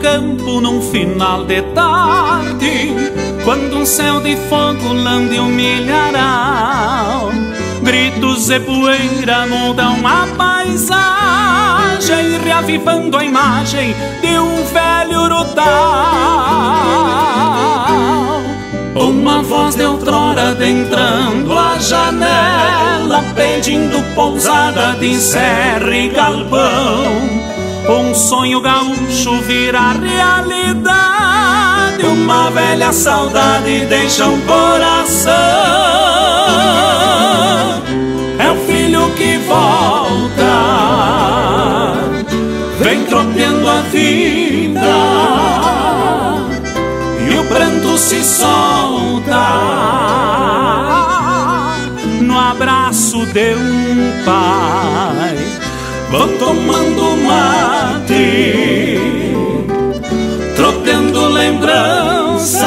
campo num final de tarde, quando um céu de fogo lande o milharal. Gritos e poeira mudam a paisagem, reavivando a imagem de um velho urutau. Uma voz de outrora adentrando a janela, pedindo pousada de serra e galpão. Um sonho gaúcho vira realidade, uma velha saudade deixa um coração. É o filho que volta, vem tropeando a vida, e o pranto se solta no abraço de um pai. Vão tomando mate, tropeando lembranças,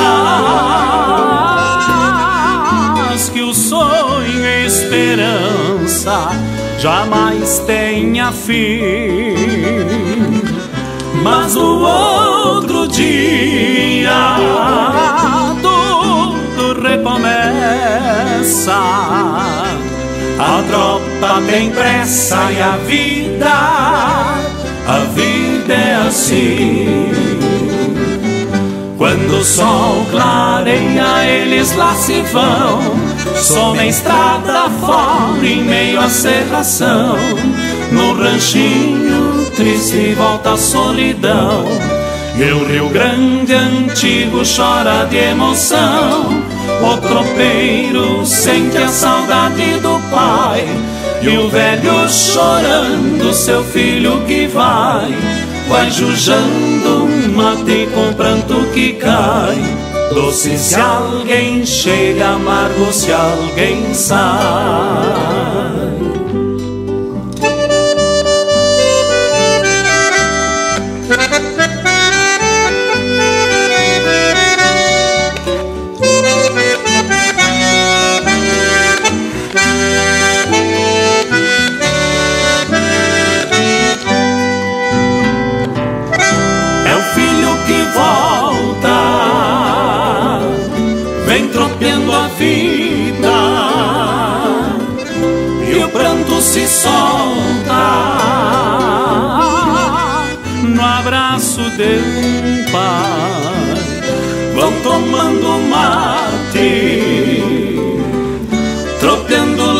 que o sonho e esperança jamais tenha fim. Mas no outro dia tudo recomeça. A tropa tem pressa e a vida é assim. Quando o sol clareia, eles lá se vão, some a estrada fora em meio à serração. No ranchinho triste volta a solidão, e o Rio Grande antigo chora de emoção. O tropeiro sente a saudade do pai, e o velho chorando seu filho que vai jujando um mate com pranto que cai. Doce se alguém chega, amargo se alguém sai. Tropeando a vida, e o pranto se solta no abraço de um pai. Vão tomando mate, tropeando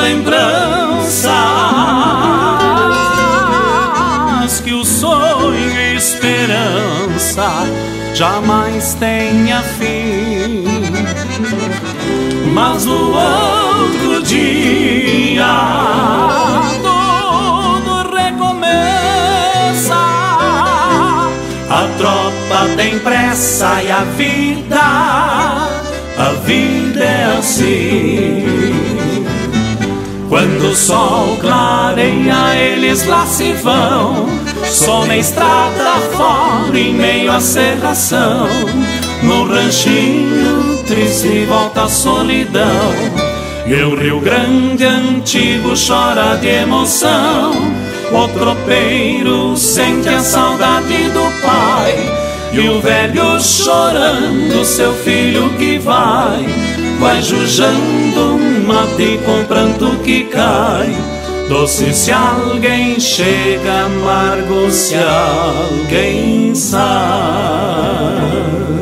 lembranças, que o sonho e esperança jamais tenha fim. Mas no outro dia tudo recomeça. A tropa tem pressa e a vida é assim. Quando o sol clareia, eles lá se vão, some a estrada fora em meio à serração. No ranchinho triste volta a solidão, e o Rio Grande antigo chora de emoção. O tropeiro sente a saudade do pai, e o velho chorando seu filho que vai jujando um mate com pranto que cai. Doce se alguém chega, amargo se alguém sai.